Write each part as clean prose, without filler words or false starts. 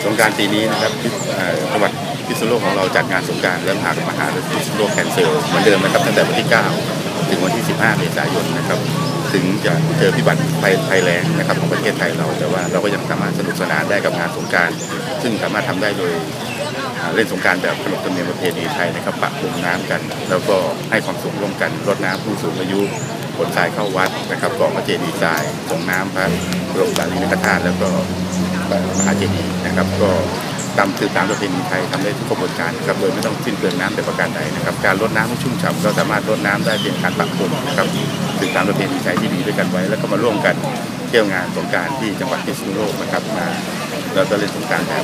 สงกรานต์ปีนี้นะครับจังหวัดพิษณุโลกของเราจัดงานสงกรานต์และมหพิษณุโลกแคนเซิลเหมือนเดิมนะครับตั้งแต่วันที่ 9 ถึงวันที่ 15 เมษายนนะครับถึงจะเจอพิบัติภัยแล้งนะครับของประเทศไทยเราแต่ว่าเราก็ยังสามารถสนุกสนานได้กับงานสงกรานต์ซึ่งสามารถทำได้โดยเล่นสงกรานต์แบบขนบธรรมเนียมประเพณีไทยนะครับปะพรมน้ำกันแล้วก็ให้ความสุขร่วมกันรดน้ำผู้สูงอายุขนทรายเข้าวัดนะครับกรอกพระเจดีย์ทรายส่งน้ำพระบรมสารีริกธาตุแล้วก็มหาเจดีย์นะครับก็ตามประเพณีไทยทำได้ทุกกระบวนการครับโดยไม่ต้องสิ้นเปลืองน้ำแต่ประการใดนะครับการรดน้ำให้ชุ่มฉ่ำก็สามารถรดน้ำได้เป็นการปะพรมนะครับสืบตามประเพณีไทยที่มีด้วยกันไว้แล้วก็มาร่วมกันเที่ยวงานสงกรานต์ที่จังหวัดพิษณุโลกนะครับเราจะเล่นสงกรานต์แบบ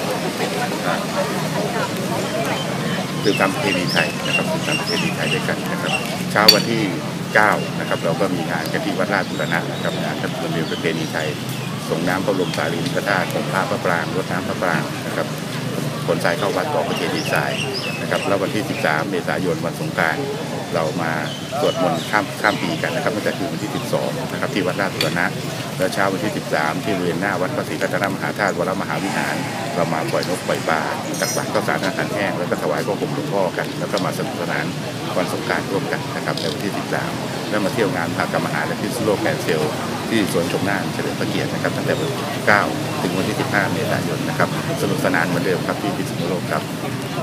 สืบตามประเพณีไทยนะครับสืบตามประเพณีไทยด้วยกันนะครับเช้าวันที่ 9 นะครับเราก็มีงานกันที่วัดราชบูรณะนะครับงานขนบธรรมเนียมประเพณีไทยส่งน้ำพระบรมสารีริกธาตุของพระปรางรดน้ำพระปรางนะครับขนทรายเข้าวัดกรอกพระเจดีย์ทรายนะครับแล้ววันที่ 13 เมษายนวันสงกรานต์เรามาสวดมนต์ข้ามปีกันนะครับนั่นก็คือวันที่ 12 นะครับที่วัดราชบูรณะแล้วเช้าวันที่ 13 ที่บริเวณหน้าวัดพระศรีรัตนมหาธาตุวรมหาวิหารเรามาปล่อยนกปล่อยปลาตักบาตรข้าวสารอาหารแห้งแล้วก็ถวายพระพรหลวงพ่อกันแล้วก็มาสนุกสนานวันสงกรานต์ร่วมกันนะครับในวันที่ 13 แล้วมาเที่ยวงานมหกรรมอาหารและพิษณุโลกแอนด์เซลที่สวนชมน่านเฉลิมพระเกียรตินะครับตั้งแต่วันที่ 9 ถึงวันที่ 15 เมษายนนะครับสนุกสนานเหมือนเดิมครับที่พิษณุโลกครับ